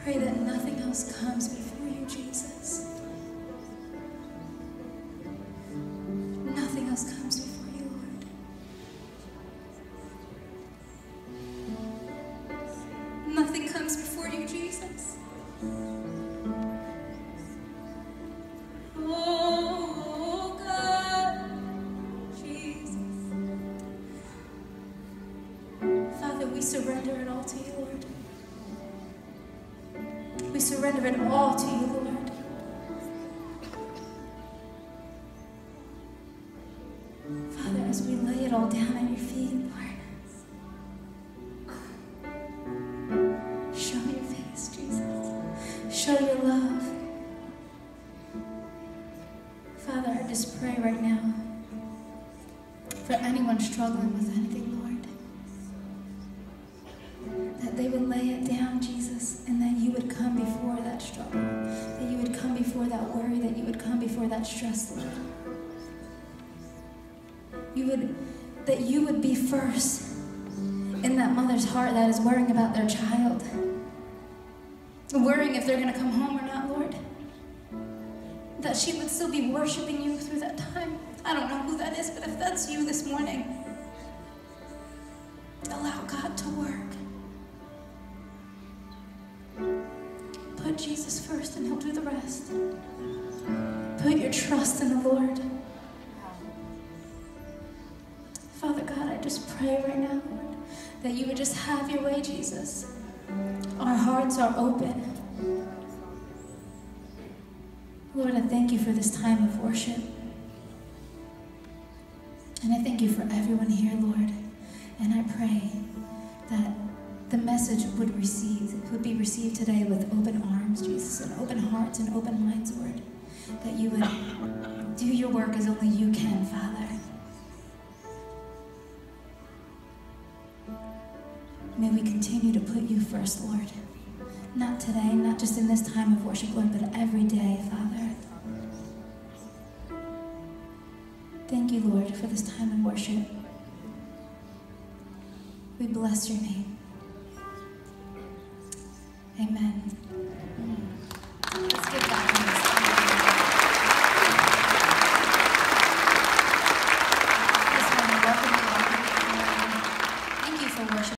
pray that nothing else comes before you, Jesus. Nothing else comes before you, Lord. Nothing comes before you, Jesus. Oh, God, Jesus. Father, we surrender it all to you, Lord. We surrender it all to you, Lord. Father, as we lay it all down at your feet, Lord, show your face, Jesus. Show your love. Father, I just pray right now for anyone struggling with anything, Lord, that they would lay it down, Jesus, and that you would come before that struggle, that you would come before that worry, that you would come before that stress, Lord. That you would be first in that mother's heart that is worrying about their child, worrying if they're going to come home or not, Lord. That she would still be worshiping you through that time. I don't know who that is, but if that's you this morning, allow God to work. Put Jesus first and he'll do the rest. Put your trust in the Lord. Father God, I just pray right now, Lord, that you would just have your way, Jesus. Our hearts are open. Lord, I thank you for this time of worship. And I thank you for everyone here, Lord. And I pray that the message would be received today with open arms, Jesus, and open hearts and open minds, Lord. That you would do your work as only you can, Father. May we continue to put you first, Lord. Not today, not just in this time of worship, Lord, but every day, Father. Thank you, Lord, for this time of worship. We bless your name. Amen.